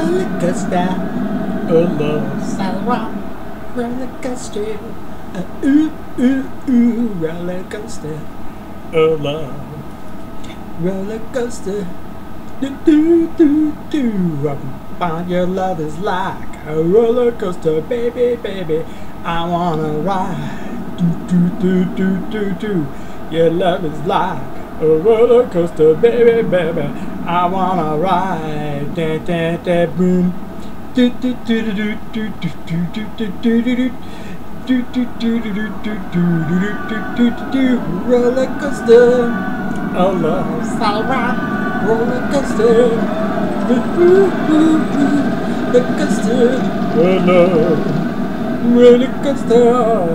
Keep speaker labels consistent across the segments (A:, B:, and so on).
A: roller coaster. Oh love, sour roller coaster. Ooh ooh ooh, roller coaster. Oh love, roller coaster. Do do do do. Find your love is like a roller coaster, baby, baby. I wanna ride. Do do do do do do. Your love is like a roller coaster, baby, baby. I wanna ride. Da da da boom. Do do do do do do do do do do do do. Do do do do do do do do do do. Roller coaster. Oh love, sour roller coaster. Roller coaster. Oh love, roller coaster.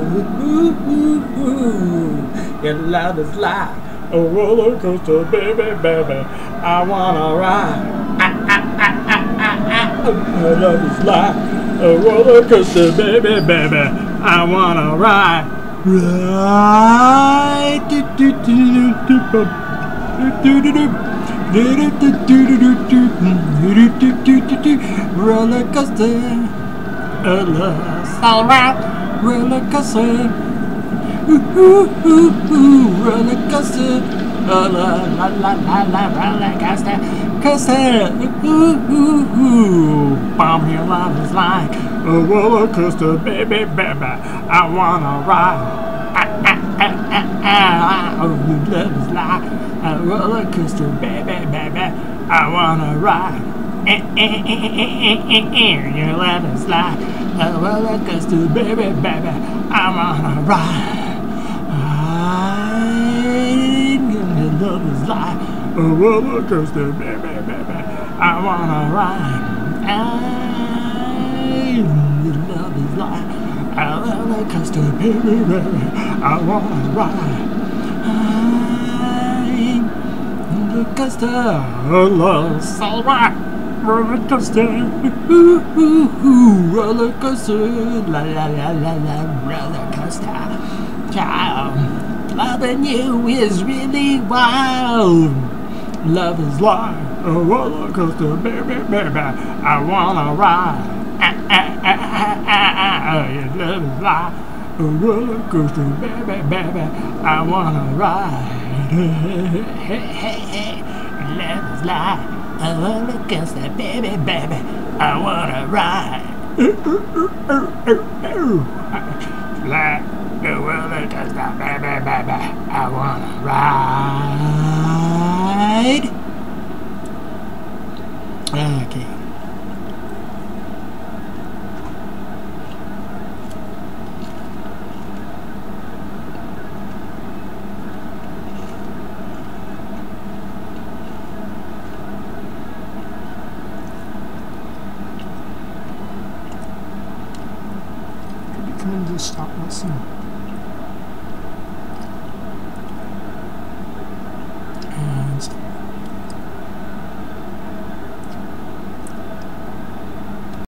A: Your love is like a roller coaster, baby, baby. I wanna ride. Your love is like a roller coaster, baby, baby. I wanna ride. Ride. Do do do do do do do do. Roller coaster, alright, roller coaster, roller coaster, la la la la la roller coaster, coaster, bomb your love is like a roller coaster, baby, baby, I wanna ride. Oh, your love is like a roller coaster, baby, baby, I wanna ride. Your love is like a roller coaster, baby, baby, I wanna ride. Your love is like a roller coaster, baby, baby, I wanna ride. Your love is like a roller coaster, baby, baby, I wanna ride. Roller coaster, love, alright. Roller coaster, roller coaster, la la la la la, roller coaster. Child, loving you is really wild. Love is like a roller coaster, baby, baby. I wanna ride. Your love is like a roller coaster, baby, baby. I wanna ride. Hey, hey, hey. Love is like a roller coaster, baby, baby. I wanna ride. Like a roller coaster, baby, baby. I wanna ride. Okay. Come and just stop listening.